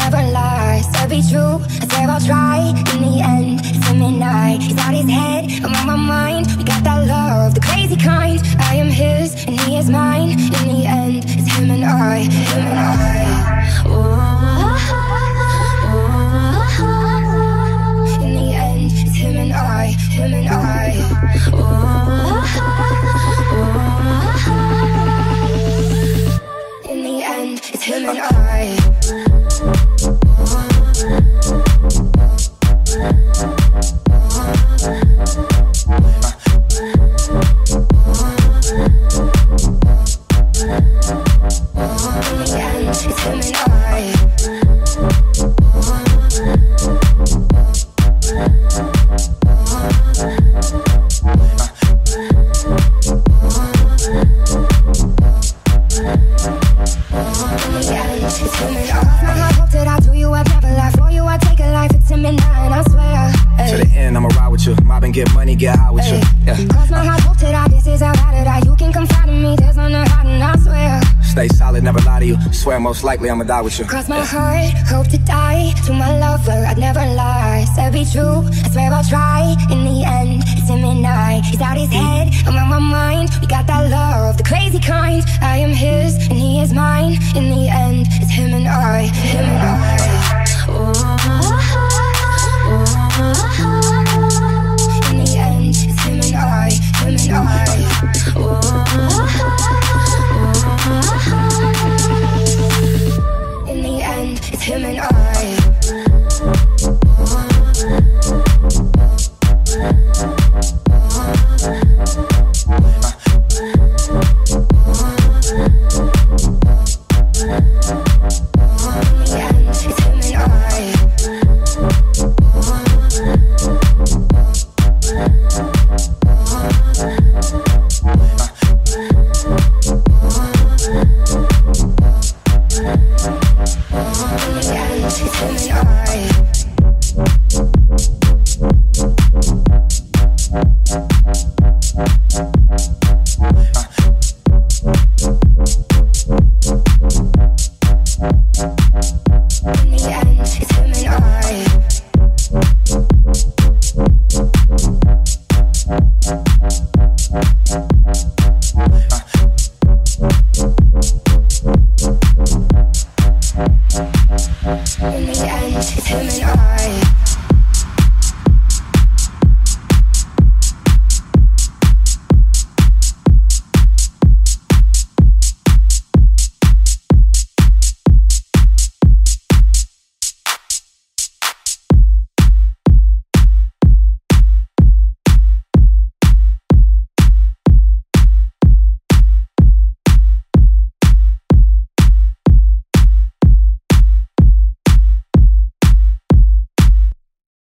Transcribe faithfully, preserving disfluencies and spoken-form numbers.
never lie. Said be true, I swear I'll try. In the end, it's him and I. He's out his head, I'm on my mind. We got that love, the crazy kind. I am his and he is mine. In the end, it's him and I, him and I. Oh. In the end, it's him and I, him and I. Oh. In the end, it's him and I. Get money, get high with you. Yeah. Cross my heart, hope to die. This is how bad it I. You can confide in me. There's no hiding, I swear. Stay solid, never lie to you. Swear most likely I'ma die with you. Cross my heart, hope to die. To my lover, I'd never lie. Said be true, I swear I'll try. In the end, it's him and I. He's out his head, I'm on my mind. We got that love, the crazy kind. I am his and he is mine. In the end, it's him and I, him and I.